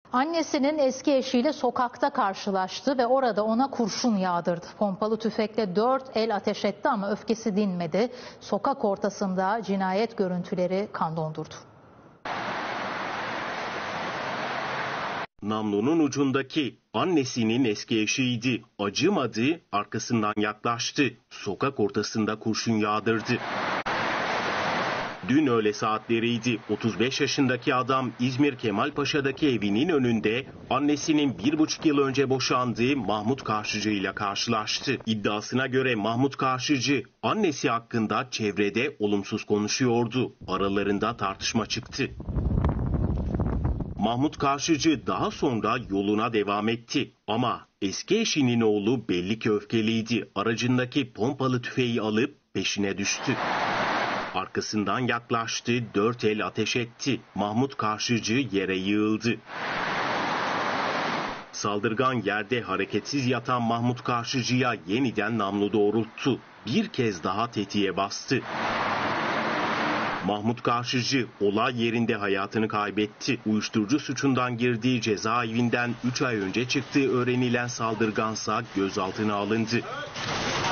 Annesinin eski eşiyle sokakta karşılaştı ve orada ona kurşun yağdırdı. Pompalı tüfekle 4 el ateş etti ama öfkesi dinmedi. Sokak ortasında cinayet görüntüleri kan dondurdu. Namlunun ucundaki annesinin eski eşiydi. Acımadı, arkasından yaklaştı. Sokak ortasında kurşun yağdırdı. Dün öğle saatleriydi. 35 yaşındaki adam İzmir Kemalpaşa'daki evinin önünde annesinin 1,5 yıl önce boşandığı Mahmut Karşıcı ile karşılaştı. İddiasına göre Mahmut Karşıcı annesi hakkında çevrede olumsuz konuşuyordu. Aralarında tartışma çıktı. Mahmut Karşıcı daha sonra yoluna devam etti. Ama eski eşinin oğlu belli ki öfkeliydi. Aracındaki pompalı tüfeği alıp peşine düştü. Arkasından yaklaştı, 4 el ateş etti. Mahmut Karşıcı yere yığıldı. Saldırgan yerde hareketsiz yatan Mahmut Karşıcı'ya yeniden namlu doğrulttu. Bir kez daha tetiğe bastı. Mahmut Karşıcı olay yerinde hayatını kaybetti. Uyuşturucu suçundan girdiği cezaevinden 3 ay önce çıktığı öğrenilen saldırgansa gözaltına alındı.